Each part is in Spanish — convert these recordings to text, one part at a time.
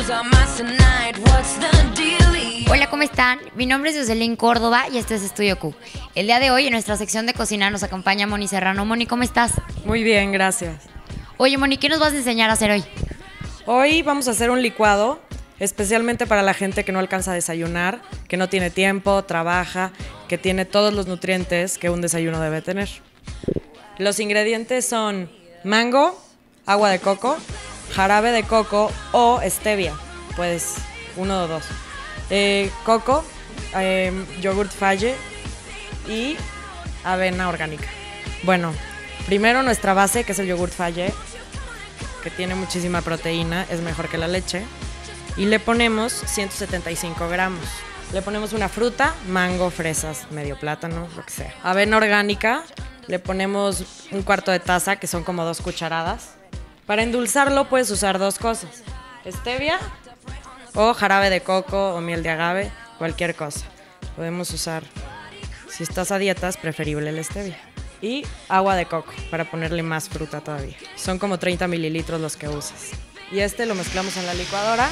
Hola, ¿cómo están? Mi nombre es Jocelyn Córdoba y esto es Estudio Q. El día de hoy en nuestra sección de cocina nos acompaña Moni Serrano. Moni, ¿cómo estás? Muy bien, gracias. Oye, Moni, ¿qué nos vas a enseñar a hacer hoy? Hoy vamos a hacer un licuado, especialmente para la gente que no alcanza a desayunar, que no tiene tiempo, trabaja, que tiene todos los nutrientes que un desayuno debe tener. Los ingredientes son mango, agua de coco, jarabe de coco o stevia, pues uno o dos. Coco, yogurt Faye y avena orgánica. Bueno, primero nuestra base, que es el yogurt Faye, que tiene muchísima proteína, es mejor que la leche. Y le ponemos 175 gramos. Le ponemos una fruta, mango, fresas, medio plátano, lo que sea. Avena orgánica, le ponemos un cuarto de taza, que son como 2 cucharadas. Para endulzarlo puedes usar 2 cosas: stevia o jarabe de coco o miel de agave, cualquier cosa. Podemos usar, si estás a dieta, es preferible el stevia. Y agua de coco, para ponerle más fruta todavía. Son como 30 mililitros los que usas. Y lo mezclamos en la licuadora.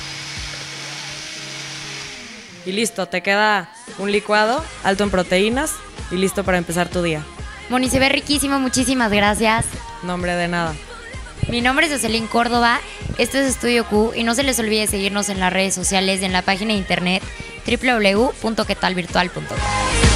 Y listo, te queda un licuado alto en proteínas y listo para empezar tu día. Moni, se ve riquísimo, muchísimas gracias. No, hombre, de nada. Mi nombre es Jocelyn Córdoba, esto es Estudio Q y no se les olvide seguirnos en las redes sociales y en la página de internet www.quetalvirtual.com.